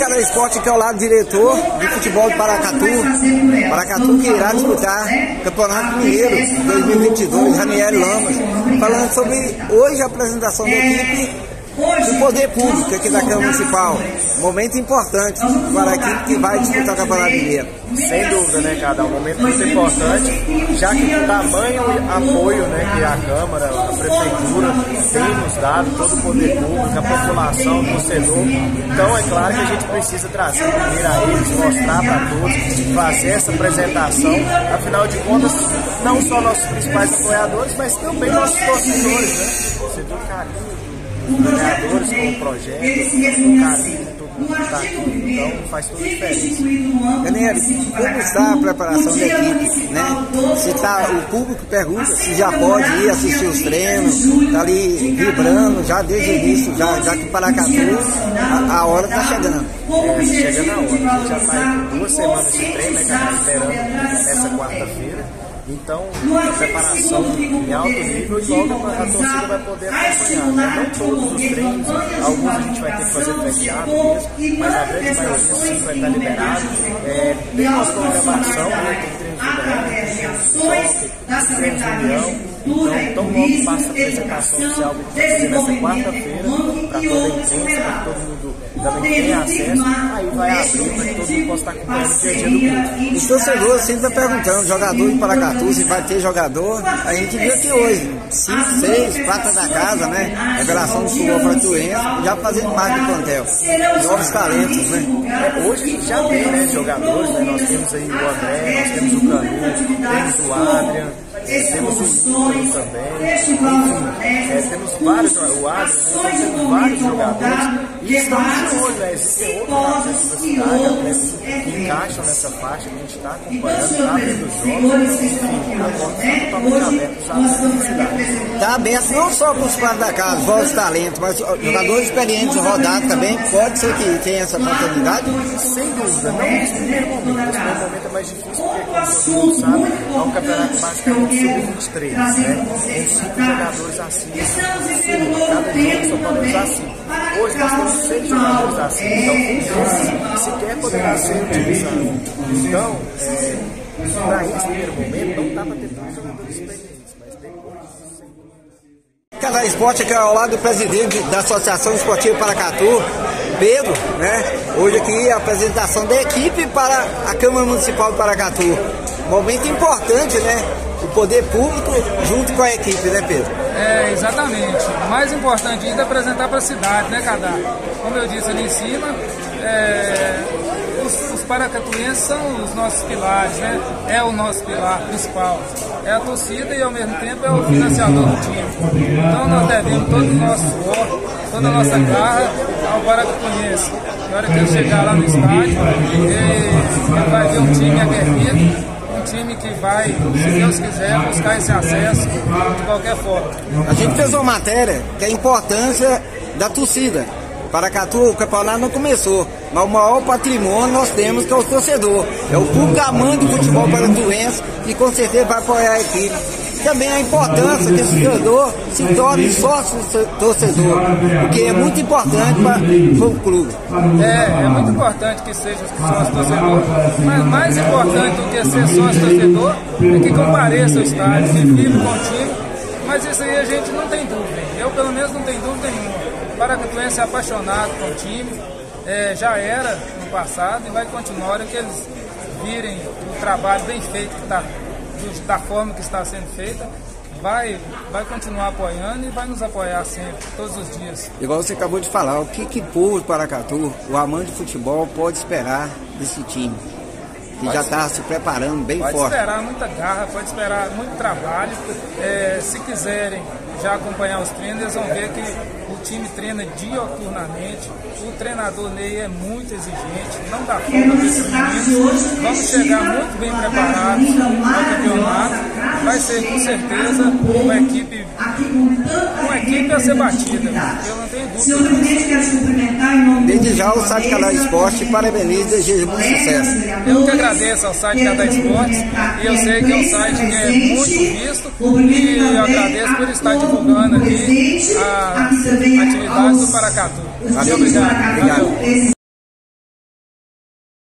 Cada Esporte, que é o lado diretor de futebol de Paracatu. Paracatu que irá disputar Campeonato Mineiro 2022, Ranieri Lamas. Falando sobre hoje a apresentação da equipe do Poder Público aqui da Câmara Municipal. Momento importante para a equipe que vai disputar o Campeonato Mineiro. Sem dúvida, né, cada um momento muito importante, já que o tamanho e apoio, né, que a Câmara, a Prefeitura tem nos dado, todo o Poder Público, a população, o torcedor. Então é claro que a gente precisa trazer primeiro a eles, mostrar para todos, fazer essa apresentação. Afinal de contas, não só nossos principais apoiadores, mas também nossos torcedores, né? Torcedor carinho, vereadores com o projeto, o carinho, todo mundo está aqui, então faz toda a diferença. Ranieri, como está a preparação da equipe, né? Se tá, o público pergunta se já pode ir assistir os treinos, está ali vibrando já desde o início, já que Paracatu a hora está chegando. Chegando a hora, a gente já está aí com 2 semanas de treino, né, que esperando essa quarta-feira. Então, a preparação em alto nível e logo a torcida vai poder acompanhar, né? Não todos os treinos, alguns a gente vai ter que fazer fechado mesmo, mas a grande maioria sim vai estar liberado. Tem uma programação, né? Tem treinos de união. Então, tão logo passa a apresentação oficial que a gente vai fazer nessa quarta-feira, para toda a imprensa, para que todo mundo também tenha acesso, aí vai abrir para que todo mundo possa estar acompanhando o dia a dia do clube. Os torcedores sempre estão perguntando, jogador de Paracatu, se vai ter jogador. A gente viu aqui hoje, 5, 6, prata da casa, né? Revelação do futebol paratuense, já fazendo mais do plantel. Novos talentos, né? Hoje já tem, né, jogadores, né? Nós temos aí o André, nós temos o Canu, temos o Adrian, temos o Júlio também, enfim, temos vários, o Adrian, né? Temos vários jogadores e estamos de olho, né? Existem outros atletas da cidade, que encaixam nessa faixa que a gente está acompanhando, está abrindo os jogos, enfim, a porta está totalmente aberta para os atletas da cidade. Está aberto não só para os pratos da casa, novos talentos, mas jogadores experientes rodados também, pode ser que tenha essa oportunidade? Sem dúvida, não nesse primeiro momento. Esse primeiro momento é mais difícil porque, como todo mundo sabe, é um campeonato basicamente sub-23, né? Com 5 jogadores acima, cada jogo só pode usar 5. Hoje nós temos 6 jogadores acima, então sequer poderá ser utilizado. Então, para esse primeiro momento, não dá para ter tantos jogadores experientes, mas depois, sem dúvida. Cada Esporte, que é ao lado do presidente da Associação Esportiva Paracatu, Pedro, né? Hoje aqui a apresentação da equipe para a Câmara Municipal de Paracatu. Momento importante, né? O Poder Público junto com a equipe, né, Pedro? Exatamente. O mais importante ainda é apresentar para a cidade, né, Cadar? Como eu disse ali em cima, os paracatuenses são os nossos pilares, né? É o nosso pilar principal. É a torcida e ao mesmo tempo é o financiador do time. Então nós devemos todo o nosso suor, toda a nossa garra ao paracatuense. Na hora que ele chegar lá no estádio, ele vai ver um time aguerrido, um time que vai, se Deus quiser, buscar esse acesso de qualquer forma. A gente fez uma matéria que é a importância da torcida. Paracatu, o campeonato não começou, mas o maior patrimônio nós temos, que é o torcedor. É o público amante do futebol paracatuense e com certeza vai apoiar a equipe. Também a importância que esse torcedor se torne sócio torcedor, porque é muito importante para o clube. É muito importante que seja sócio torcedor, mas mais importante do que ser sócio torcedor é que compareça ao estádio, se vive com o time, mas isso aí a gente não tem dúvida. Eu pelo menos não tenho dúvida nenhuma. O paracatuense é apaixonado com o time, já era no passado e vai continuar que eles virem o trabalho bem feito que está, da forma que está sendo feita, vai continuar apoiando e vai nos apoiar sempre, todos os dias. Igual você acabou de falar, o que o povo de Paracatu, o amante de futebol, pode esperar desse time? Que já está se preparando bem forte. Pode esperar muita garra, pode esperar muito trabalho. Se quiserem já acompanhar os treinos, eles vão ver que o time treina dioturnamente. O treinador Ney é muito exigente, não dá conta desses meninos. Vamos chegar muito bem preparados ao campeonato. Vai ser com certeza uma equipe a ser batida. Eu não tenho dúvida. Desde já o site Cada Esporte parabeniza e deseja muito sucesso. Eu que agradeço ao site Cada Esportes e eu sei que é um site que é muito visto e eu agradeço por estar divulgando aqui a atividade do Paracatu. Valeu, obrigado. Obrigado.